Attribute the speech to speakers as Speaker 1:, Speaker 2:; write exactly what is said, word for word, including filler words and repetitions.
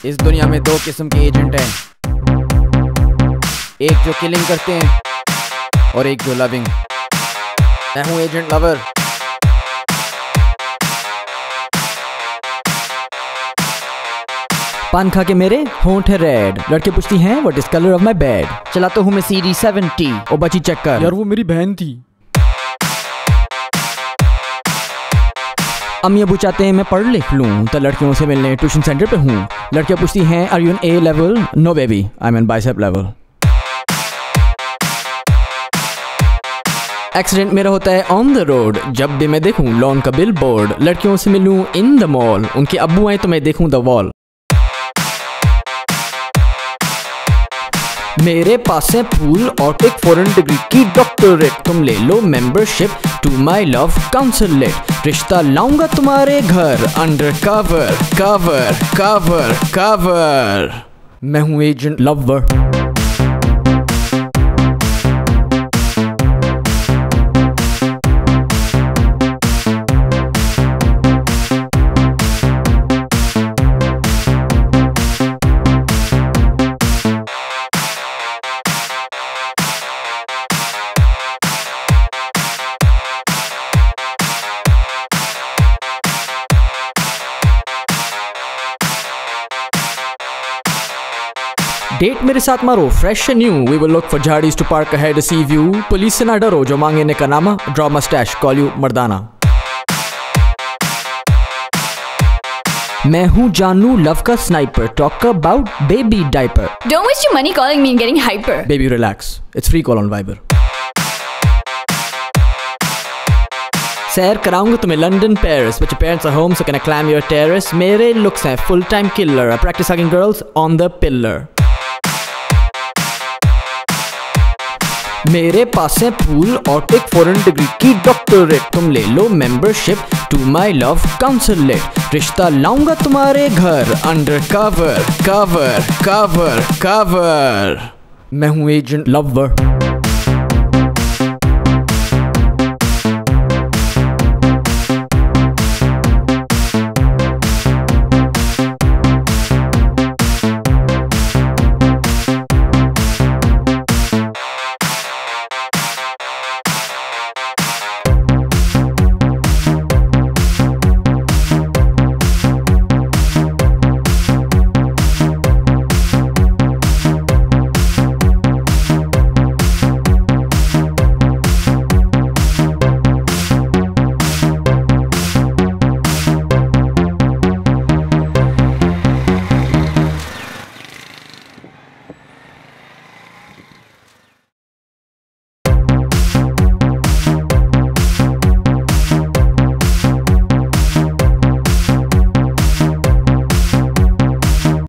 Speaker 1: इस दुनिया में दो किस्म के एजेंट हैं, एक जो किलिंग करते हैं और एक जो लविंग। मैं हूँ एजेंट लवर।
Speaker 2: पान खा के मेरे होंठ है रेड, लड़के पूछती हैं what is colour of my bed. चलाता हूँ मैं सीडी सेवेंटी, ओ बची चेक कर।
Speaker 1: यार वो मेरी बहन थी।
Speaker 2: अम्मी अबू चाहते हैं मैं पढ़ लिख लूँ, तो लड़कियों से मिलने ट्यूशन सेंटर पे हूँ। लड़कियाँ पूछती हैं are you an A level? No baby, I am an bicep level. Accident मेरा होता है ऑन द रोड, जब भी मैं देखूं लॉन का बिल बोर्ड। लड़कियों से मिलूं इन द मॉल, उनके अब्बू आए तो मैं देखूं द वॉल। मेरे पास है पूल और एक फॉरेन डिग्री की डॉक्टरेट। तुम ले लो membership to my love consulate. रिश्ता लाऊंगा तुम्हारे घर under cover cover cover cover. मैं हूं एजेंट लवर। डेट मेरे साथ मारो fresh and new. We will look for झाड़ीज to park ahead sea view. Police से ना डरो, जो मांगे ने का नामा। ड्रॉ मस्टैश, कॉल यू मर्दाना। मैं हूँ जानू लव का sniper. Talk about baby diaper.
Speaker 3: Don't waste your money calling me and getting hyper.
Speaker 2: Baby relax, it's free call on Viber. सैर कराऊंगा तुम्हें London Paris, but your parents are home so can I climb your terrace. मेरे looks हैं full time killer, practice hugging girls on the pillar. मेरे पास है pool और एक फॉरेन डिग्री की डॉक्टरेट। तुम ले लो membership to my love consulate. रिश्ता लाऊंगा तुम्हारे घर under cover cover cover cover. मैं हूँ एजेंट लवर।